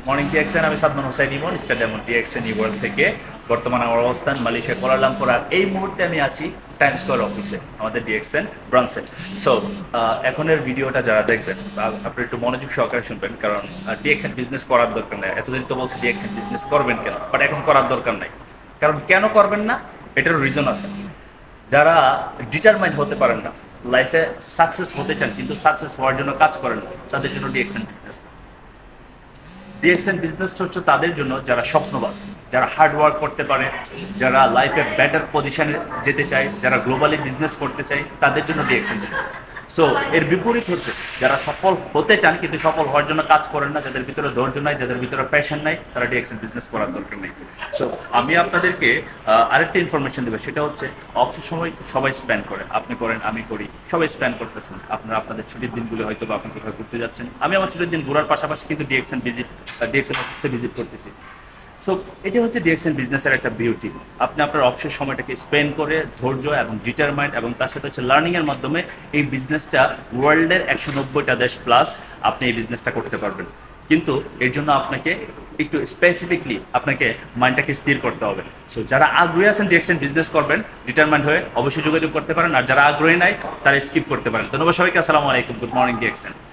Morning DXN, আমি Sadman Hossain Emon, stadium DXN world থেকে। বর্তমানে আমার অবস্থান মালয়েশিয়া কুয়ালালামপুর, আর এই মুহূর্তে আমি আছি টাইম স্কোয়ার অফিসে, আমাদের ডিএক্সএন ব্রাঞ্চে। সো এখনের ভিডিওটা যারা দেখবেন আপনি একটু মনোযোগ সহকারে শুনবেন, কারণ ডিএক্সএন বিজনেস করার দরকার নেই। এতদিন তো বলছি ডিএক্সএন বিজনেস করবেন কেন, বাট এখন করার দরকার নাই। কারণ কেন করবেন না, এটার রিজন আছে। যারা ডিটারমাইন্ড হতে পারেন না, লাইফে সাকসেস হতে চান কিন্তু সাকসেস হওয়ার জন্য কাজ করেন না, তাদের জন্য ডিএক্সএন বিজনেস। ডিএক্সএন বিজনেসটা হচ্ছে তাদের জন্য যারা স্বপ্নবাজ, যারা হার্ড ওয়ার্ক করতে পারে, যারা লাইফে বেটার পজিশনে যেতে চায়, যারা গ্লোবালি বিজনেস করতে চায়, তাদের জন্য ডিএক্সএন বিজনেস। সো এর বিপরীত হচ্ছে যারা সফল হতে চান কিন্তু সফল হওয়ার জন্য কাজ করেন না, যাদের ভিতরে ধৈর্য নাই, যাদের ভিতরে প্যাশন নাই, তারা ডিএক্সএন বিজনেস করার দরকার নেই। সো আমি আপনাদেরকে আরেকটা ইনফরমেশন দেবো, সেটা হচ্ছে অবসর সময় সবাই স্পেন্ড করে, আপনি করেন, আমি করি, সবাই স্পেন্ড করতেছেন। আপনারা আপনাদের ছুটির দিনগুলো হয়তো বা আপনি কোথাও ঘুরতে যাচ্ছেন, আমি আমার ছুটির দিন ঘোরার পাশাপাশি কিন্তু ডিএক্সএন অফিসটা ভিজিট করতেছি। সো এটা হচ্ছে ডিএক্সএন বিজনেসের একটা বিউটি। আপনি আপনার অবসর সময়টাকে স্পেন্ড করে ধৈর্য এবং ডিটারমাইন্ড এবং তার সাথে হচ্ছে লার্নিংয়ের মাধ্যমে এই বিজনেসটা ওয়ার্ল্ডের 190টা দেশ প্লাস আপনি এই বিজনেসটা করতে পারবেন। কিন্তু এর জন্য আপনাকে একটু স্পেসিফিকলি আপনাকে মাইন্ডটাকে স্থির করতে হবে। সো যারা আগ্রহী আছেন ডিএক্সএন বিজনেস করবেন, ডিটারমাইন্ড হয়ে অবশ্যই যোগাযোগ করতে পারেন, আর যারা আগ্রহী নাই তারা স্কিপ করতে পারেন। ধন্যবাদ সবাইকে। আসসালামু আলাইকুম, গুড মর্নিং ডিএক্সএন।